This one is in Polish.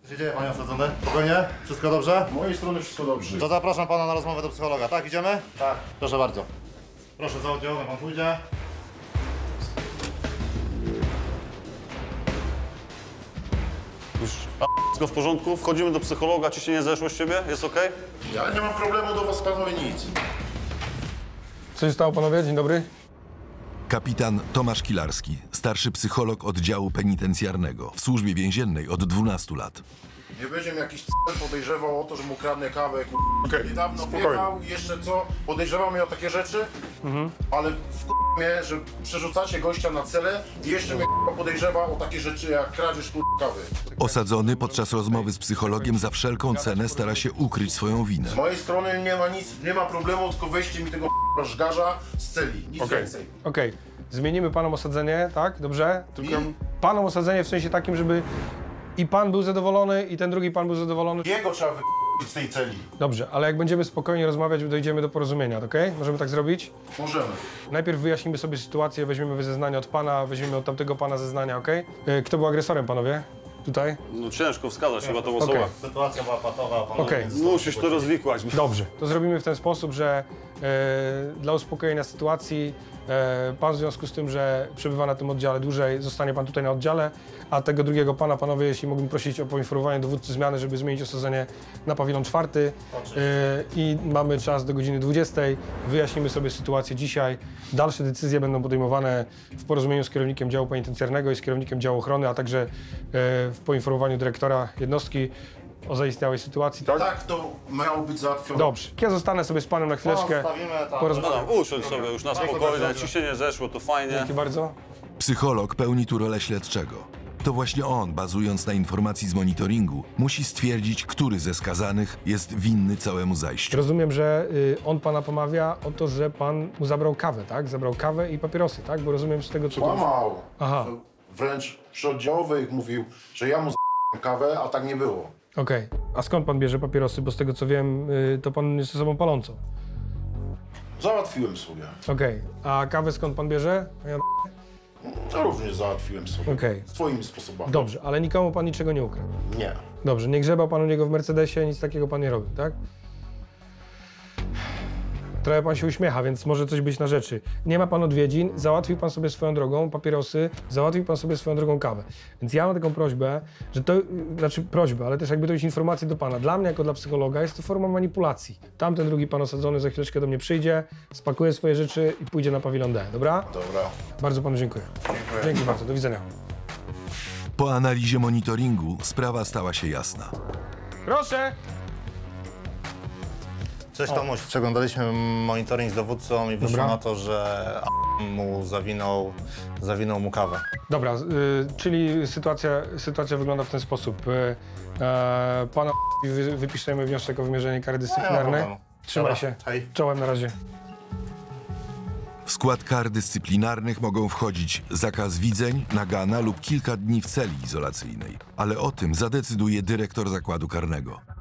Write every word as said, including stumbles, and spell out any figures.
Co się dzieje, panie osadzony? Spokojnie? Wszystko dobrze? Z mojej strony wszystko dobrze. To zapraszam pana na rozmowę do psychologa. Tak, idziemy? Tak. Proszę bardzo. Proszę za oddział, pan pójdzie. Już wszystko w porządku? Wchodzimy do psychologa, ci się nie zeszło z ciebie? Jest okej? Ja nie mam problemu do was, panowie, nic. Co się stało, panowie? Dzień dobry. Kapitan Tomasz Kilarski, starszy psycholog oddziału penitencjarnego w służbie więziennej od dwunastu lat. Nie będzie mi jakiś c*** podejrzewał o to, że mu kradnę kawę, k***. Okej, Niedawno spokojnie. wjechał i jeszcze co? Podejrzewał mnie o takie rzeczy, mhm. ale w mnie, że przerzucacie gościa na cele i jeszcze mnie k***, podejrzewa o takie rzeczy jak kradzież k***, kawy. Osadzony podczas rozmowy z psychologiem za wszelką cenę stara się ukryć swoją winę. Z mojej strony nie ma nic, nie ma problemu, tylko weźcie mi tego k***, żgarza z celi, nic Okej. więcej. Okej. Zmienimy panom osadzenie, tak? Dobrze? Tylko I? panom osadzenie w sensie takim, żeby i pan był zadowolony, i ten drugi pan był zadowolony. Jego trzeba wy... z tej celi. Dobrze, ale jak będziemy spokojnie rozmawiać, dojdziemy do porozumienia, okej? Możemy tak zrobić? Możemy. Najpierw wyjaśnimy sobie sytuację, weźmiemy zeznania od pana, weźmiemy od tamtego pana zeznania, okej? E, Kto był agresorem, panowie? Tutaj? No ciężko wskazać chyba tą Okej. osobę. Sytuacja była patowa, panowie. Okej. więc- Musisz to rozwikłać. Dobrze, to zrobimy w ten sposób, że e, dla uspokojenia sytuacji e, pan w związku z tym, że przebywa na tym oddziale dłużej, zostanie pan tutaj na oddziale, a tego drugiego pana, panowie, jeśli mógłbym prosić o poinformowanie dowódcy zmiany, żeby zmienić osadzenie na pawilon czwarty e, i mamy czas do godziny dwudziestej. Wyjaśnimy sobie sytuację dzisiaj. Dalsze decyzje będą podejmowane w porozumieniu z kierownikiem działu penitencjarnego i z kierownikiem działu ochrony, a także e, w poinformowaniu dyrektora jednostki o zaistniałej sytuacji. Tak? Tak to miało być załatwione. Dobrze. Ja zostanę sobie z panem na chwileczkę. Postawimy tam. Porozmawiamy. No, usiądź sobie już na spokojnie, ci się nie zeszło, to fajnie. Dzięki bardzo. Psycholog pełni tu rolę śledczego. To właśnie on, bazując na informacji z monitoringu, musi stwierdzić, który ze skazanych jest winny całemu zajściu. Rozumiem, że y, on pana pomawia o to, że pan mu zabrał kawę, tak? Zabrał kawę i papierosy, tak? Bo rozumiem z tego, co... Kłamał. Aha. Wręcz przy oddziałowych mówił, że ja mu z***łem kawę, a tak nie było. Okej. A skąd pan bierze papierosy? Bo z tego, co wiem, y, to pan jest osobą palącą. Załatwiłem sobie. Okej. A kawę skąd pan bierze? A ja... To również załatwiłem sobie. Okej. Swoimi sposobami. Dobrze, ale nikomu pan niczego nie ukradł. Nie. Dobrze, nie grzebał pan u niego w Mercedesie, nic takiego pan nie robił, tak? Trochę pan się uśmiecha, więc może coś być na rzeczy. Nie ma pan odwiedzin, załatwił pan sobie swoją drogą papierosy, załatwił pan sobie swoją drogą kawę. Więc ja mam taką prośbę, że to, znaczy prośbę, ale też jakby to jest informacja do pana. Dla mnie, jako dla psychologa, jest to forma manipulacji. Tamten drugi pan osadzony za chwileczkę do mnie przyjdzie, spakuje swoje rzeczy i pójdzie na pawilon D, dobra? Dobra. Bardzo panu dziękuję. Dziękuję. Dzięki bardzo, do widzenia. Po analizie monitoringu sprawa stała się jasna. Proszę! Cześć Tomuś, przeglądaliśmy monitoring z dowódcą i wyszło Dobra. na to, że a mu zawinął, zawinął mu kawę. Dobra, y, czyli sytuacja, sytuacja wygląda w ten sposób. Y, e, pana wy, wypiszemy wniosek o wymierzenie kary dyscyplinarnej. problemu. Trzymaj Dobra, się. hej. Czołem na razie. W skład kar dyscyplinarnych mogą wchodzić zakaz widzeń, nagana lub kilka dni w celi izolacyjnej. Ale o tym zadecyduje dyrektor zakładu karnego.